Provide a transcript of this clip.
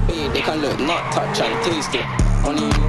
Babe, they can look, not touch and taste it. Only you